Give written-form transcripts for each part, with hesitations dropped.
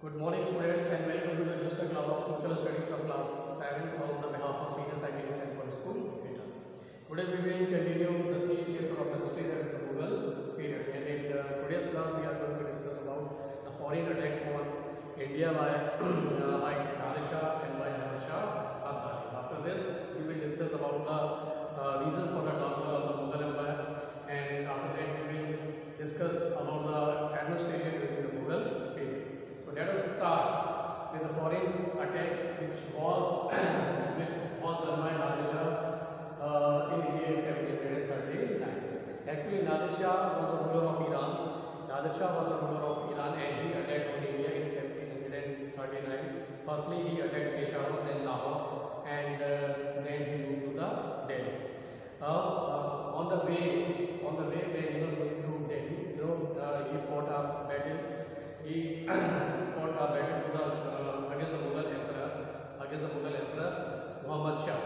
Good morning students and welcome to the Digital Club of Social Studies of class 7 on the behalf of Senior Secondary Secondary School, Data. Today we will continue the same chapter of the history that is the Mughal period, and in today's class we are going to discuss about the foreign attacks on India by Nadir Shah and by Ahmad Shah Abdali. After this we will discuss about the reasons for the downfall of the Mughal Empire, and after that we will discuss about the administration during the Mughal period. So let us start with the foreign attack which was done by Nadir Shah in India in 1739. Actually, Nadir Shah was the ruler of Iran. Nadir Shah was the ruler of Iran and he attacked on India in 1739. Firstly, he attacked Peshawar, then Lahore, and then he moved to the Delhi. On the way when he was going to Delhi, he fought a battle. He fought a battle to against the Mughal Emperor Muhammad Shah,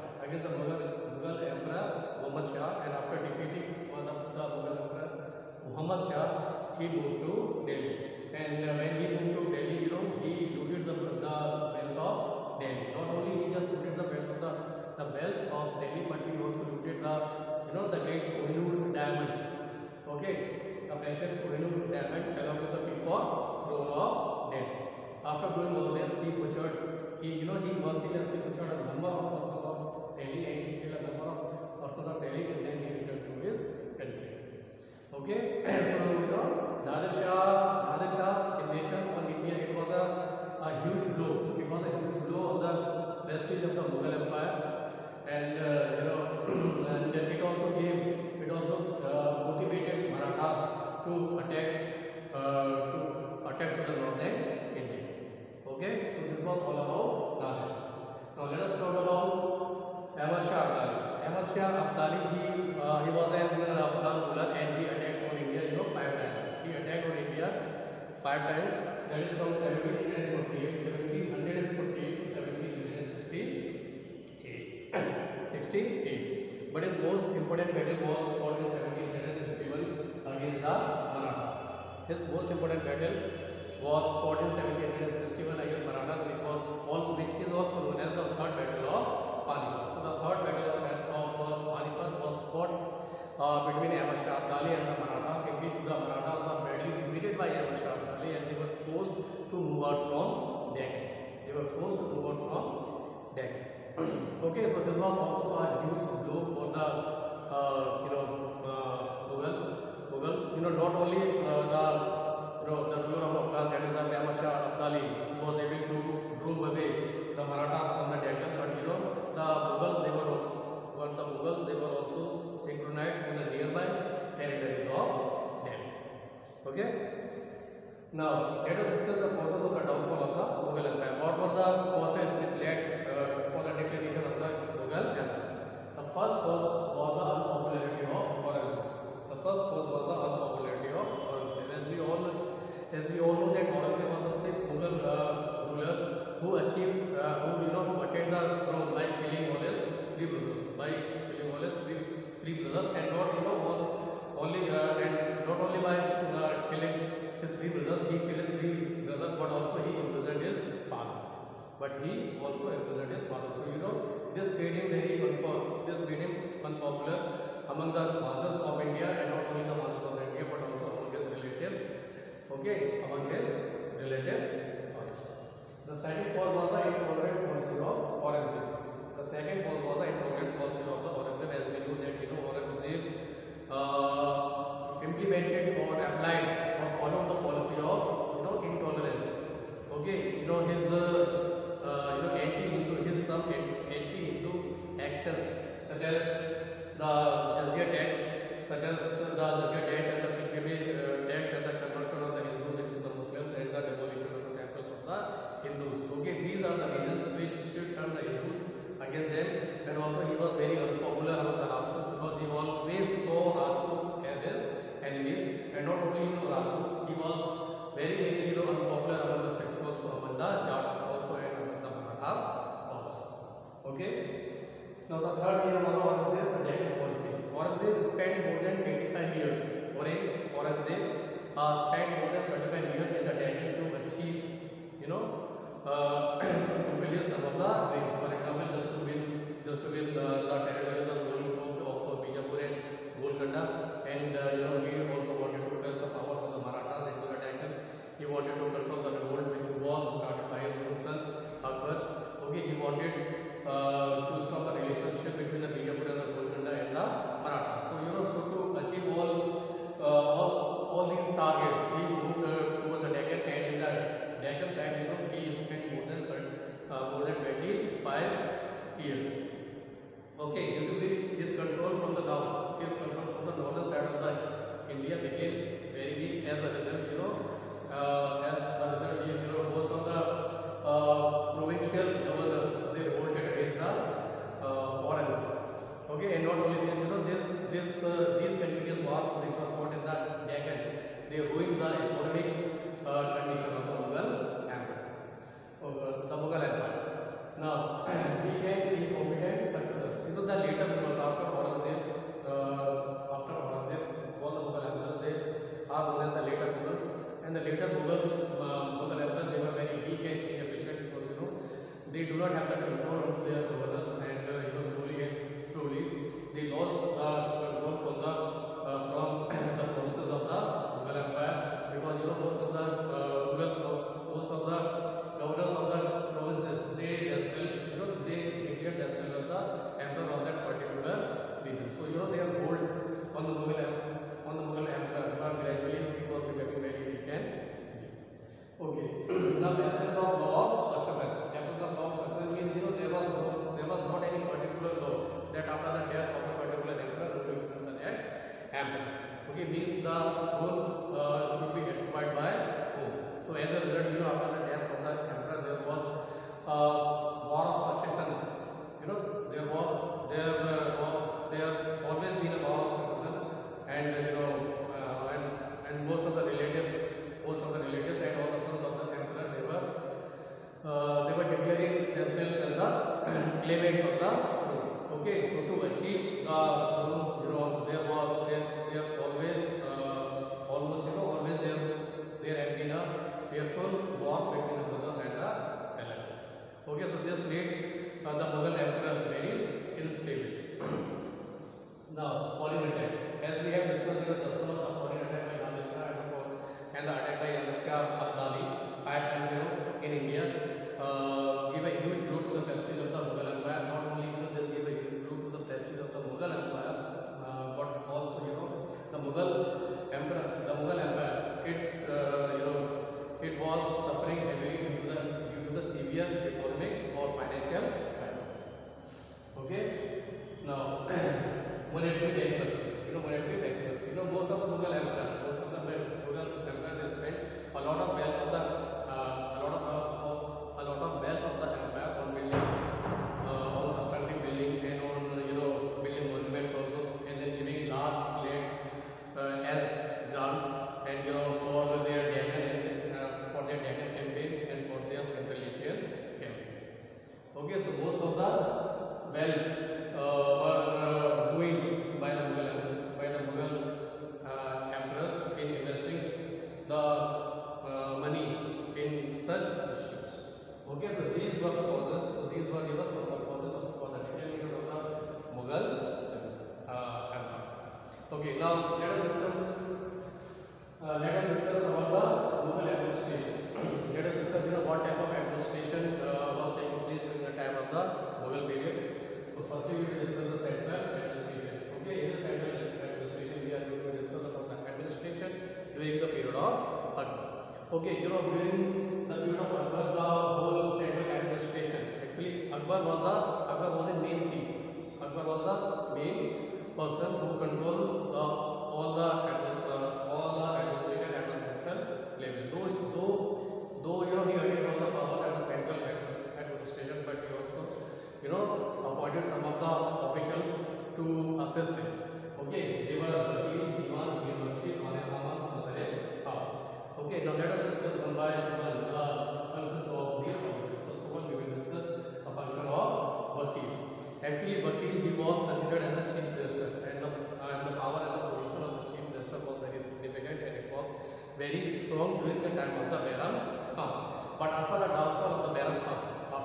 and after defeating the Mughal Emperor Muhammad Shah, he moved to Delhi. And when he moved to Delhi, he looted the wealth of Delhi. Not only he just looted the wealth of Delhi, but he also looted the great Kohinoor diamond. Okay, the precious Kohinoor diamond along with the peacock throne of Delhi. After doing all this, he mercilessly butchered a number of persons of Delhi, and he killed a number of persons of Delhi, and then he returned to his country. Okay, so Nadir Shah's invasion on India, it was a huge blow. It was a huge blow on the prestige of the Mughal Empire, and and it also motivated Marathas to attack to the northern India. Okay, so this was all about Nadir Shah. Now let us talk about Ahmad Shah Abdali. Ahmad Shah Abdali, he was an Afghan ruler and he attacked on India 5 times. He attacked on India 5 times. That is from 1748 to 1768. But his most important battle was fought in 1761 against the Marathas. His most important battle was fought in 1761 against Marathas, which is also known as the Third Battle of Panipat. So the Third Battle of Panipat was fought between Ahmad Shah Abdali and the Marathas, in which the Marathas were badly defeated by Ahmad Shah Abdali, and they were forced to move out from Deccan. Okay, so this was also a huge blow for the Mughals. Not only the ruler of Afghan, that is the Ahmad Shah Abdali, was able to drove away the Marathas from the Deccan, but the Mughals they were also synchronized with the nearby territories of Delhi. Okay. Now let us discuss the process of the downfall of the Mughal Empire. What were the causes which led for the declination of the Mughal Empire? The first cause was the unpopularity of Aurangzeb. As we all know that Aurangzeb was the 6th Mughal ruler who attained the throne by killing all his three brothers. And not only by killing his three brothers, he killed his three brothers, but also he imprisoned his father. So this made him unpopular among the masses of India, and not only the masses of India, but also among his relatives. Okay, also. The second cause was the intolerant policy of Aurangzeb. As we know that Aurangzeb implemented or applied or followed the policy of intolerance. Okay, his anti-Hindu actions such as the Jizya tax, and the pilgrimage tax, and the conversion of the Hindus into the Muslims, and the demolition of the temples of the Hindus. Okay, these are the reasons which should turn the Hindus against them. And also he was very unpopular among the Rajputs, because he always saw Rajputs as his enemies. And not only Rajput, he was very unpopular among the sects also, among the Jats also, and among the Marathas also. Okay. Now the third reason was Aurangzeb, the Deccan policy. Aurangzeb spent more than 25 years. Aurangzeb spent more than 35 years in the Deccan to achieve Now, absence of law of succession. Absence of law of succession means there was not any particular law that after the death of a particular emperor who will become the next emperor. Okay, means the throne should be occupied by whom. So as a result, after the death of the emperor, there was war of successions. There always been a war of succession, and and most of the relatives and all the sons of the emperor, they were declaring themselves as the claimants of the throne. Okay, so to achieve the throne, there had been a fearful war between the brothers and the relatives. Okay, so this made the Mughal emperor very unstable. Now, foreign attack. As we have discussed just now, the foreign attack by Nadir Shah and the attack by Ahmad Shah Abdali 5 times in India gave a huge blow to the prestige of the Mughal Empire. Not only they gave a huge blow to the prestige of the Mughal Empire, but also the Mughal Empire it was suffering heavily due to the severe economic or financial crisis. Okay, now monetary bankruptcy. Monetary bankruptcy. Most of the Mughal Empire, they spent a lot of wealth of the empire on building, on constructing building, and on building monuments also, and then giving large land as grants, and for their Deccan campaign and for their Central Asian campaign. Okay, so most of the wealth were ruined by the Mughal emperors in investing the money in such issues. Okay, so these were the causes. These were some of the causes for the decline of the Mughal empire. Okay, now let us discuss about the Mughal administration. Let us discuss what type of administration was taking place during the time of the Mughal period. So firstly, we will discuss the central administration. Okay, in the central administration, we are going to discuss about the administration during the period of Akbar. Okay, during the period of Akbar, the whole central administration. Actually, Akbar was the main seat. Akbar was the main person who controlled all the administration at the central level. Though he attained all the power at the central administration, but he also appointed some of the officials to assist him. Okay, they were Vakil, Diwan, Mirwakshi, Khanesaman, Sadare, Saab. Okay, now let us discuss one by one the functions of these officers. First of all, we will discuss the function of Vakil. Actually, Vakil, he was considered as a chief minister, and the power and the position of the chief minister was very significant, and it was very strong during the time of the Bairam Khan. But after the downfall of the Bairam Khan, the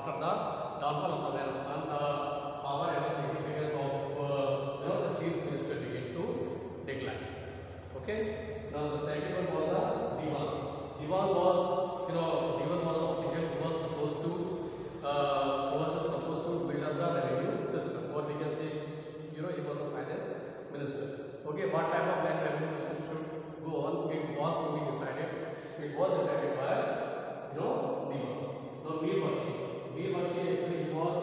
power and the significance of the chief minister began to decline. Okay. Now the second one was the Diwan. Diwan was the official who was supposed to build up the revenue system, or we can say he was the finance minister. Okay, what type of land revenue system should go on? It was to be decided. It was decided by Diwan. Now Mirwakshi actually he was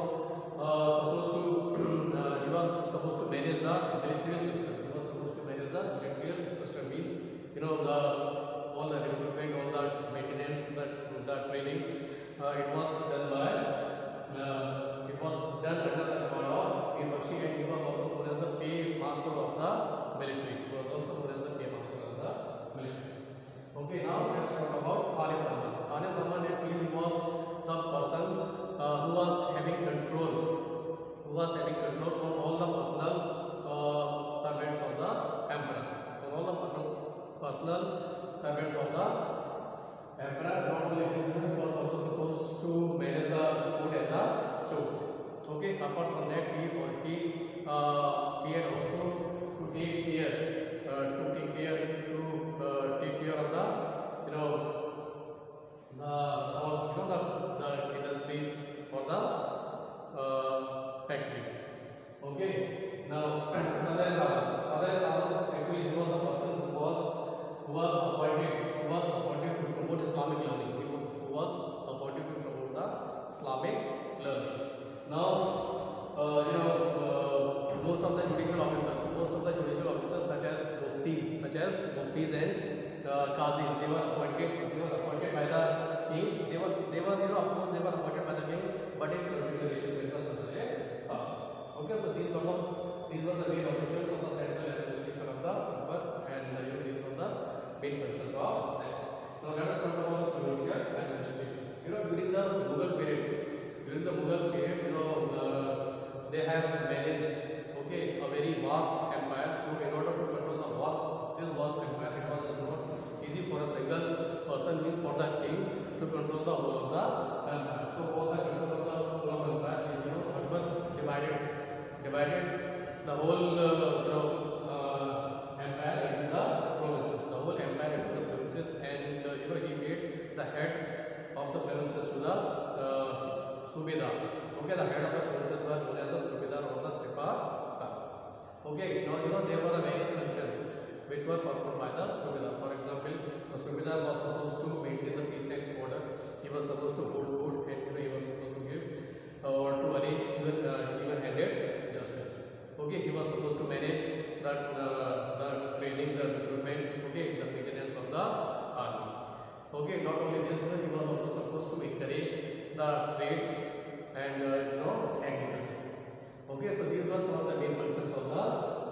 supposed to manage the military system. He was supposed to manage the military system, means all the recruitment, all the maintenance, the training. It was done under the command of Mirwakshi, and he was also known as the pay master of the military. Okay, now let's talk about Khanesaman. Khanesaman actually he was the person who was having control on all the personal servants of the emperor. Not only this, he was also supposed to manage the food and the stores. Okay, apart from that, he had also to take care of the industries or the factories. Okay. Now Sadare Sadam actually he was the person who was appointed to promote Islamic learning. Who was Ghazis. They were appointed by the king. They were of course they were appointed by the king, but in consideration with the Shah. Okay, so these were the main officials of the central administration of the Akbar, and these were the main functions of that. Now let us talk about the provincial administration. During the Mughal period, they have managed, okay, a very vast empire. So in order to control this vast empire, it was just not easy for a single person, means for the king, to control the whole of the empire. So for the control of the whole of the empire, Akbar divided the whole empire into the provinces. The whole empire into the provinces, and he made the head of the provinces to the Subedar. Okay, the head of the provinces were known as the Subedar or the Sipar Sar. Okay, now there were various functions which were performed by the Subedar. For example, the Subedar was supposed to maintain the peace and order. He was supposed to hold court, and he was supposed to give or to arrange even-handed justice. Okay, he was supposed to manage the training, the recruitment, okay, the maintenance of the army. Okay, not only this, he was also supposed to encourage the trade and agriculture. Okay, so these were some of the main functions of the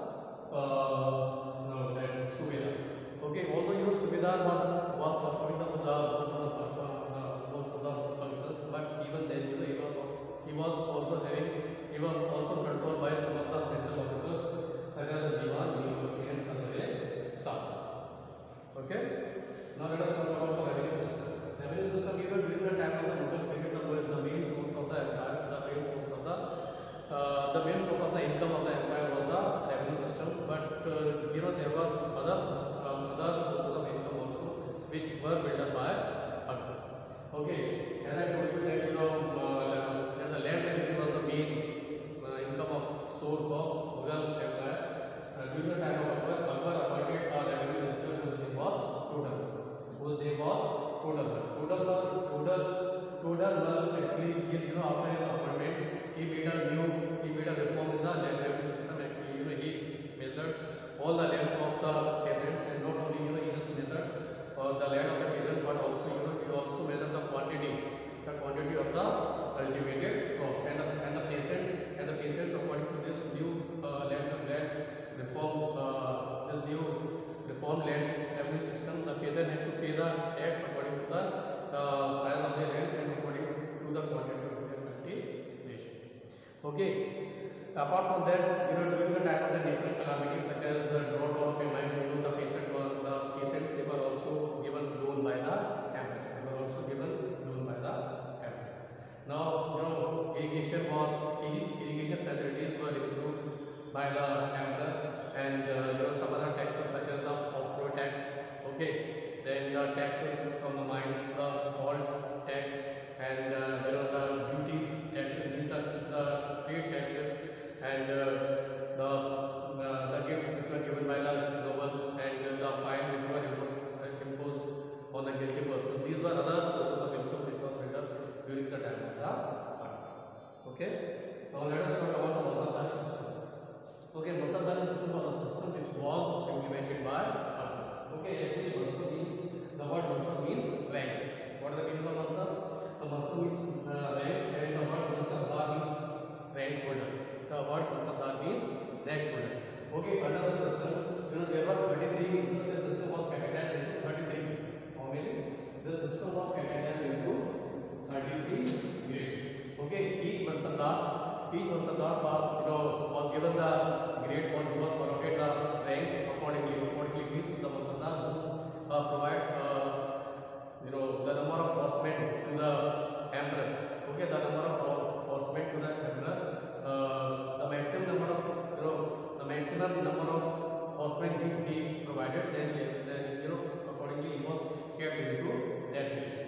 Subedar. Okay, although Subedar was performing most of the functions, but even then he was also controlled by some of the central officers such as the Diwan, Nikoshi, and Sadare Shah. Okay, now let us talk about the revenue system. Revenue system, during the time of the Mughal period, the main source of the empire, the main source of the income of the empire was the revenue system. But there were other sources of income also which were built up by Akbar. Okay, as I told you that the land revenue was the main income of source of Mughal empire. During the time of Akbar appointed a revenue minister whose name was Total. Actually, after his appointment, he made a reform in the land revenue system. Actually, he measured all the lands of the peasants, and not only he just measured the land of the peasant, but also he also measured the quantity of the cultivated crop, and the peasants according to this new land reform land revenue system, the peasant had to pay the tax according to the size of their land and according to the quantity of their cultivation. Okay, apart from that, during the time of the natural calamities such as drought or famine, the peasants they were also given loan by the emperor. Now, irrigation facilities were improved by the emperor, and some other taxes such as the octroi tax. Okay, then the taxes from the mines, the salt tax, and the duties taxes, the trade taxes, and the gifts which were given by the nobles, and the fine which were imposed on the guilty person. These were other sources of income which were built up during the time of the Akbar. Okay, now let us talk about the Mansabdari system. Okay, Mansabdari system was a system which was implemented by Akbar. Okay, actually Mansab means, the word Mansab means rank. What is the meaning of Mansab? The Mansab means rank, and the word Mansabdar means rank holder. The word Mansabdar means rank holder. Okay, under the system, there were 33. The system was categorized into 33 grades. How many? The system was categorized into 33 grades. Okay, each Mansabdar was given the grade, or he was allotted the rank accordingly. Accordingly means the Mansabdar who provide the number of horsemen to the emperor. Okay, the number of horsemen to the emperor, the maximum number of horsemen he provided, then accordingly he was kept into that grade.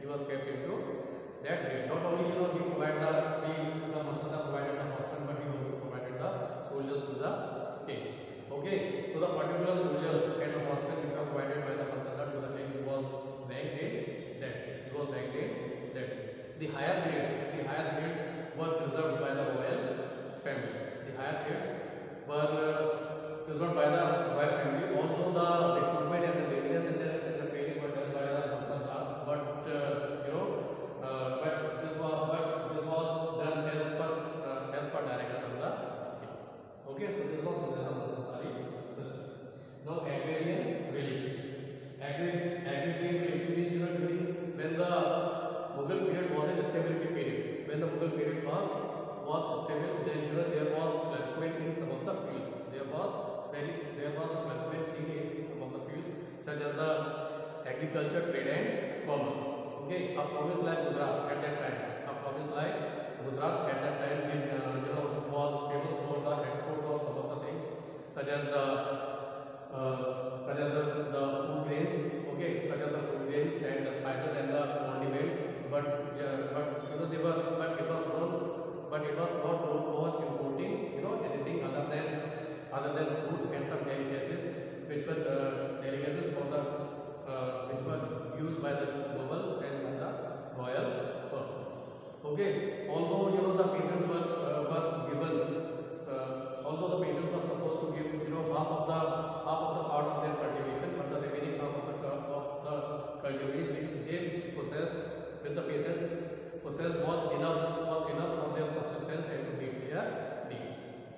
Not only he provided the Mansabdar provided the horsemen, but he also provided the soldiers to the king. Okay, so the particular soldiers and the horsemen which were provided by the Mansabdar to the king, he was ranked in that grade. The higher grades were preserved by the royal family. Although the recruitment and the maintenance and the training agriculture, trade and commerce. Okay, a province like Gujarat at that time, was famous for the export of some of the things such as the food grains, okay, such as the food grains and the spices and the condiments. But they were but it was not known for importing anything other than fruits and some delicacies which were delicacies for the which were used by the nobles and by the royal persons. Okay, although the peasants were given, although the peasants were supposed to give half of the part of their cultivation, but the remaining half of the cultivation which they which the peasants possessed was enough for their subsistence and to meet their needs.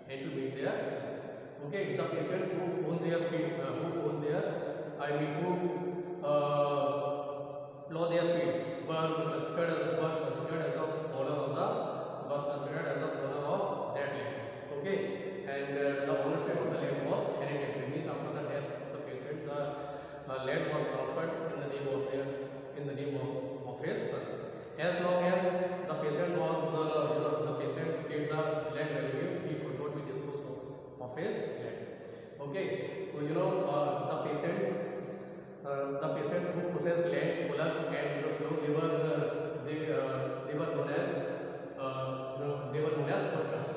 Okay, the peasants who own their field, who plow their field were considered as the owner of that land. Okay, and the ownership of the land was hereditary. Means after the death of the peasant, the land was transferred in the name of his son. As long as the peasant was the peasant paid the land revenue, he could not be disposed of his land. Okay, so the peasants who possessed land, bullocks, and they were known as workers.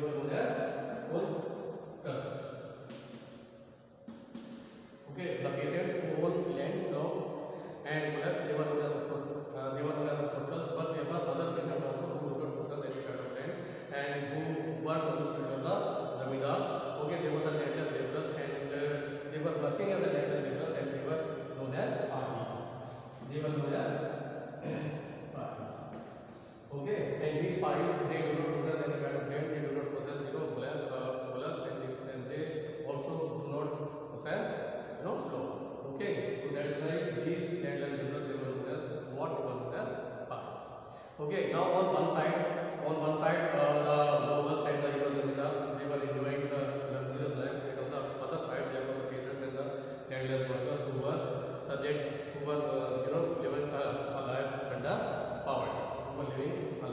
Okay, the peasants who owned land, plough, and bullock, they were known as workers. But there were other peasants also who did not possess any kind of land and who worked on the field of the zamindar. Okay, they were the landless laborers, and they were working as a landless laborers, and they were known as parties. Okay, and these parties, they do not possess any kind of land, they do not possess bullocks, and they also do not possess flow. Okay, so that is why these landless laborers, they were known as parties. Okay, now on one side, the nobles and the zamindars, they were enjoying the luxurious life, and on the other side there were the peasants and the landless workers who were living a life under poverty. About the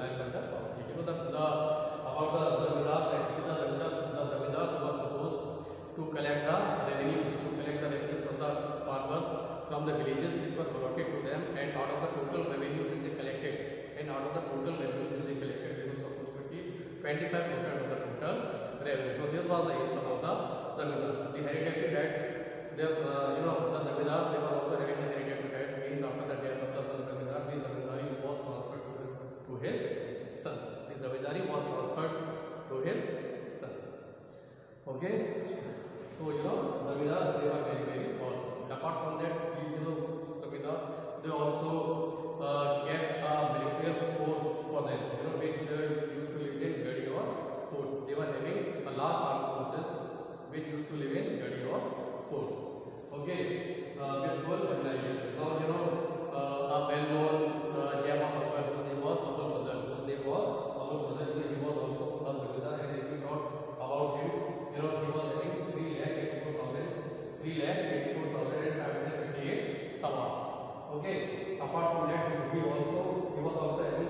zamindars, the zamindars were supposed to collect the revenues from the farmers from the villages which were allotted to them, and out of the total revenue which they collected, they were supposed to keep 25% of the total revenue. So this was the income of the zamindars. The hereditary debts, the zamindars, they were also having the hereditary debt. Means after the death of the zamindar, the zamindari was transferred to his sons. Okay, so zamindars, they were very, very powerful. Apart from that, zamindars, they also kept a military force for them, which used to live in gadi or forts. They were having a large armed forces which used to live in gadi or forts. Okay, with full organization. Now a well-known gem of Akbar, whose name was Abul Fazl. He was also a zamindar, and if you talk about him, he was having 3,84,558 sawars. Okay, apart from that, he was also having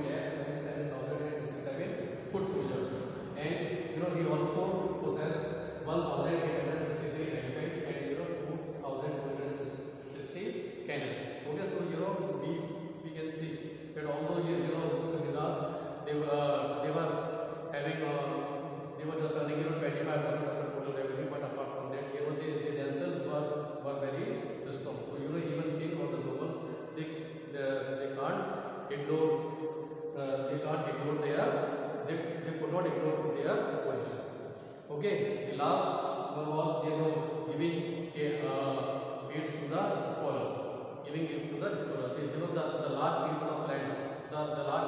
42,77,057 foot soldiers, and he also possessed 1,863 rifles and 4,260 cannons. Okay, so we can see that although zamindar, they were just earning 25% of the total revenue, but apart from that, they themselves were very strong. So even king or the nobles, they can't ignore they could not ignore their position. Okay, the last one was giving aids to the scholars. The large pieces of land, or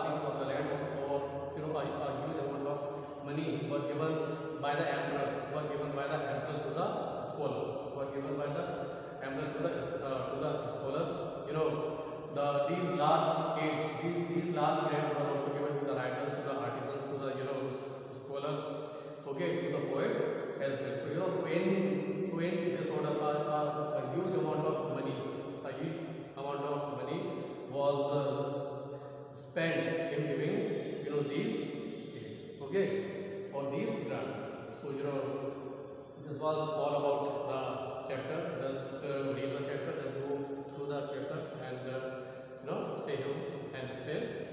a huge amount of money were given by the emperors to the scholars. These large aids, these large grants were also given to the writers, to the artisans, to the scholars, okay, to the poets as well. So in this order, a huge amount of money, a huge Okay, on these grants. So this was all about the chapter. Just read the chapter, just go through the chapter, and stay home and stay